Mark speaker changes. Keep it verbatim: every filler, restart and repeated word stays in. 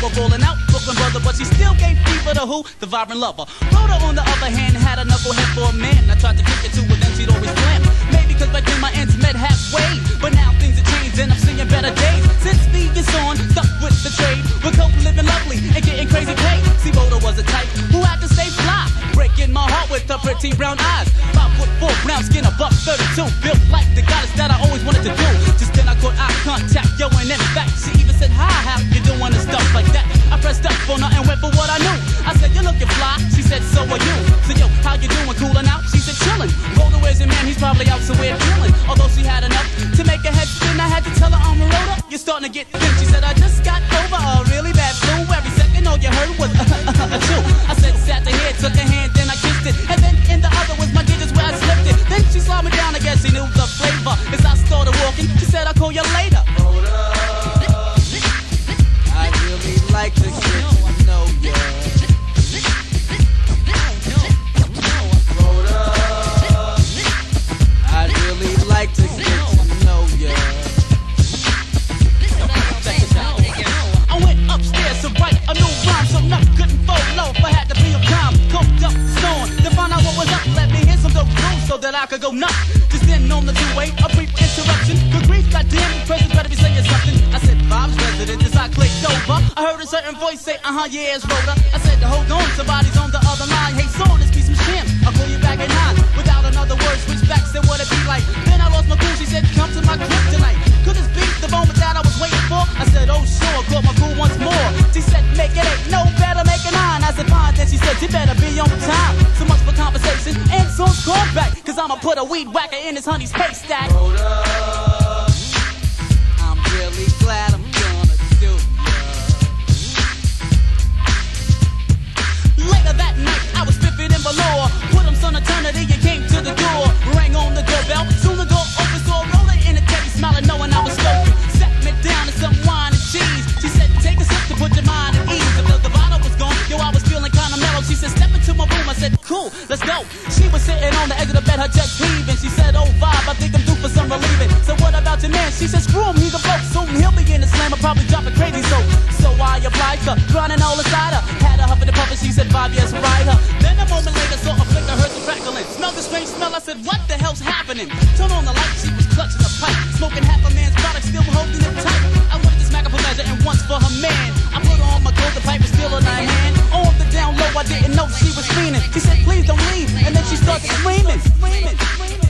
Speaker 1: a ballin' out Brooklyn brother, but she still gave fever to who? The vibrant lover. Rhoda, on the other hand, had a knucklehead for a man. I tried to kick it to her, then she'd always slam. Maybe because back then my ends met halfway, but now things have changed and I'm seeing better days. Since V is on, stuck with the trade. We're cope, living lovely and getting crazy paid. See, Rhoda was a type who had to stay fly, breaking my heart with her pretty brown eyes. Five foot four, brown skin, a buck thirty-two, built like the goddess that I always wanted to do. Just then I caught eye contact, yo, and in fact, she even said, hi, how you doing, and stuff like that. I pressed up for her and went for what I knew. I said, you're looking fly. She said, so are you. So yo, how you doing, coolin' out? She said, chillin'. Rhoda, where's your man? He's probably out somewhere chillin'. Although she had enough to make her head spin, I had to tell her, I'm a Rhoda, you're starting to get thin. She said, I just got over a really bad flu. Every second all you heard was a, a, a, a chew. I said, sat the head, took her hand, then I kissed it. And then in the other was my digits where I slipped it. Then she slowed me down, I guess she knew the flavor. As I started walking, she said, I'll call you later. Rhoda, I really like to get to know ya. Rhoda, I really like to get to know ya. Check it out. I went upstairs to write a new rhyme, so nothing couldn't fold low. If I had to be on time, coked up, stoned, to find out what was up, let me hear some dope rules so that I could go nuts. Just then on the two-way, a brief interruption. Good grief, goddamn, the person better be saying something. I said, Bob's resident, as I clicked over, I heard a certain voice say, uh-huh, yeah, it's Rhoda. I said, hold on, somebody's on the other line. Hey, soul, this piece some sham. I'll call you back at nine. Without another word, switch back, said what it be like. Then I lost my cool, she said, come to my crib tonight. Could this be the moment that I was waiting for? I said, oh, sure, caught my cool once more. She said, make it eight, no better, make it nine. I said, fine, then she said, you better be on time. So much for conversation, and songs called back, cause I'ma put a weed whacker in his honey's haystack. Rhoda, I'm really glad I'm gonna do ya. Later that night, I was spiffing in velour. Put him son eternity and came to the door. Rang on the doorbell, soon the door opened, saw Rhoda in a teddy, smiling, knowing I was smoking. Sat me down to some wine and cheese. She said, take a sip to put your mind at ease. Until the bottle was gone, yo, I was feeling kinda mellow. She said, step into my room. I said, cool, let's go. She was sitting on the edge of the bed, her chest heaving. She said, oh, vibe, I think I'm due for some relieving. So what about your man? She said, screw him, he's a bloke. Soon he'll be in the slam, I'll probably drop it crazy. So, so I applied to grinding all inside her. Had her huffing and puffing, she said, vibe, yes, ride her. Then a moment later, saw a flicker, heard some crackling. Smelled the strange smell, I said, what the hell's happening? Turn on the light, she was clutching a pipe. Smoking half a man's product, still holding it tight. I wanted to smack her for pleasure and once for her man. I put her on my coat, the pipe was still in her hand. On the down low, I didn't know she was fiending. She said, please don't leave, and then she started screaming, screaming, screaming.